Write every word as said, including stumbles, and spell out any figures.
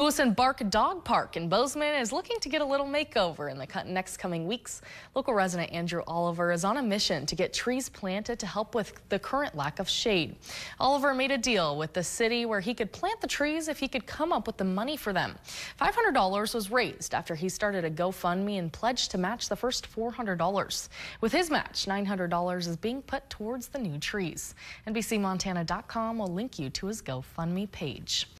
Lewis Bark Dog Park in Bozeman is looking to get a little makeover in the next coming weeks. Local resident Andrew Oliver is on a mission to get trees planted to help with the current lack of shade. Oliver made a deal with the city where he could plant the trees if he could come up with the money for them. five hundred dollars was raised after he started a GoFundMe and pledged to match the first four hundred dollars. With his match, nine hundred dollars is being put towards the new trees. N B C Montana dot com will link you to his GoFundMe page.